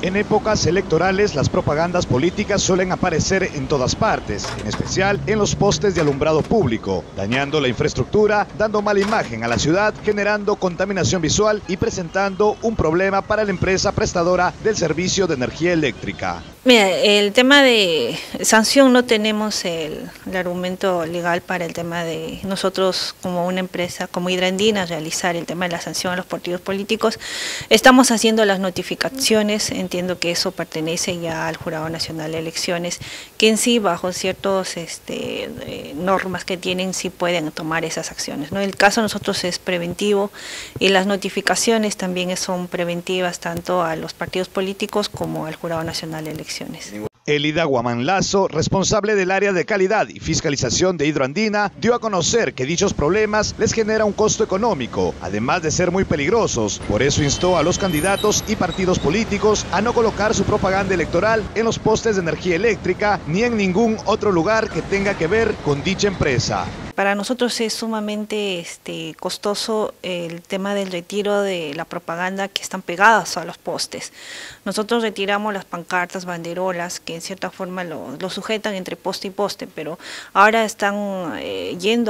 En épocas electorales, las propagandas políticas suelen aparecer en todas partes, en especial en los postes de alumbrado público, dañando la infraestructura, dando mala imagen a la ciudad, generando contaminación visual y presentando un problema para la empresa prestadora del servicio de energía eléctrica. Mira, el tema de sanción no tenemos el argumento legal para el tema de nosotros como una empresa, como Hidroandina, realizar el tema de la sanción a los partidos políticos. Estamos haciendo las notificaciones, entiendo que eso pertenece ya al Jurado Nacional de Elecciones, que en sí bajo ciertas normas que tienen sí pueden tomar esas acciones, ¿no? El caso de nosotros es preventivo y las notificaciones también son preventivas tanto a los partidos políticos como al Jurado Nacional de Elecciones. Elida Guamán Lazo, responsable del área de calidad y fiscalización de Hidroandina, dio a conocer que dichos problemas les genera un costo económico, además de ser muy peligrosos. Por eso instó a los candidatos y partidos políticos a no colocar su propaganda electoral en los postes de energía eléctrica ni en ningún otro lugar que tenga que ver con dicha empresa. Para nosotros es sumamente costoso el tema del retiro de la propaganda que están pegadas a los postes. Nosotros retiramos las pancartas, banderolas, que en cierta forma lo sujetan entre poste y poste, pero ahora están yendo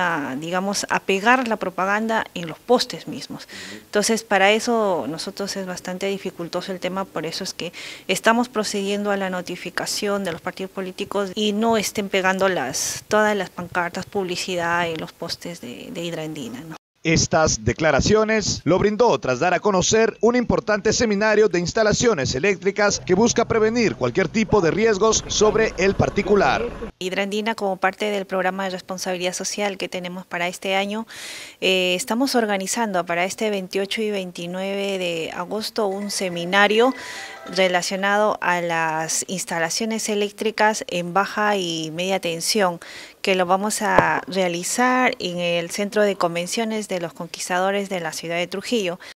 a pegar la propaganda en los postes mismos. Entonces, para eso nosotros es bastante dificultoso el tema, por eso es que estamos procediendo a la notificación de los partidos políticos y no estén pegando todas las pancartas públicas en los postes de Hidroandina, ¿no? Estas declaraciones lo brindó tras dar a conocer un importante seminario de instalaciones eléctricas que busca prevenir cualquier tipo de riesgos sobre el particular. Hidroandina, como parte del programa de responsabilidad social que tenemos para este año, estamos organizando para este 28 y 29 de agosto un seminario relacionado a las instalaciones eléctricas en baja y media tensión, que lo vamos a realizar en el Centro de Convenciones de los Conquistadores de la ciudad de Trujillo.